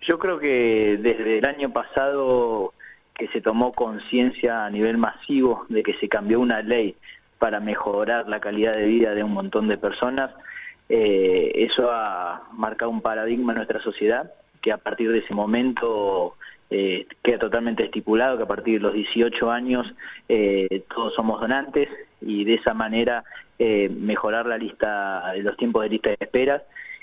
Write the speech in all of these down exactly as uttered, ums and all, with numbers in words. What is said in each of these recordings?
Yo creo que desde el año pasado que se tomó conciencia a nivel masivo de que se cambió una ley para mejorar la calidad de vida de un montón de personas, eh, eso ha marcado un paradigma en nuestra sociedad, que a partir de ese momento eh, queda totalmente estipulado que a partir de los dieciocho años eh, todos somos donantes, y de esa manera eh, mejorar la lista, los tiempos de lista de esperas,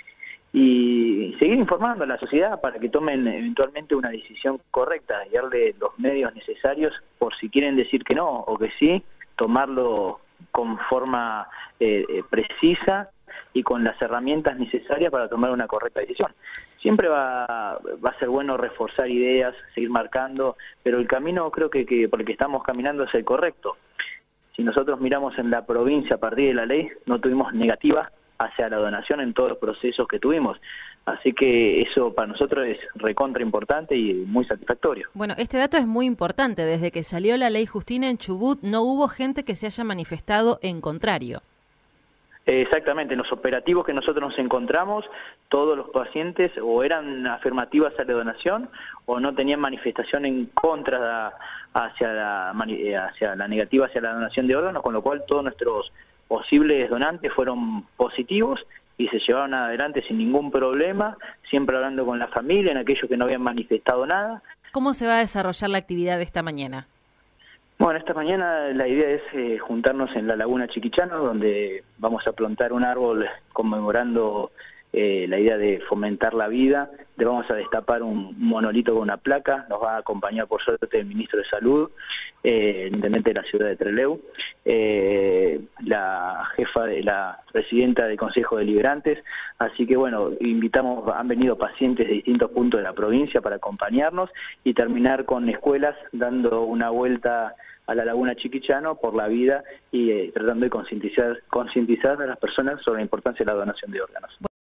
y seguir informando a la sociedad para que tomen eventualmente una decisión correcta y darle los medios necesarios por si quieren decir que no o que sí, tomarlo con forma eh, precisa y con las herramientas necesarias para tomar una correcta decisión. Siempre va, va a ser bueno reforzar ideas, seguir marcando, pero el camino creo que, que por el que estamos caminando es el correcto. Si nosotros miramos en la provincia a partir de la ley, no tuvimos negativa hacia la donación en todos los procesos que tuvimos. Así que eso para nosotros es recontra importante y muy satisfactorio. Bueno, este dato es muy importante. Desde que salió la ley Justina en Chubut no hubo gente que se haya manifestado en contrario. Exactamente, en los operativos que nosotros nos encontramos, todos los pacientes o eran afirmativas a la donación o no tenían manifestación en contra hacia la, hacia la negativa hacia la donación de órganos, con lo cual todos nuestros posibles donantes fueron positivos y se llevaron adelante sin ningún problema, siempre hablando con la familia, en aquellos que no habían manifestado nada. ¿Cómo se va a desarrollar la actividad de esta mañana? Bueno, esta mañana la idea es eh, juntarnos en la Laguna Chiquichano, donde vamos a plantar un árbol conmemorando eh, la idea de fomentar la vida. Le vamos a destapar un monolito con una placa, nos va a acompañar por suerte el ministro de Salud, eh, el intendente de la ciudad de Trelew, eh, la jefa de la presidenta del Consejo de Deliberantes, así que bueno, invitamos, han venido pacientes de distintos puntos de la provincia para acompañarnos y terminar con escuelas dando una vuelta a la Laguna Chiquichano por la vida y eh, tratando de concientizar, concientizar a las personas sobre la importancia de la donación de órganos.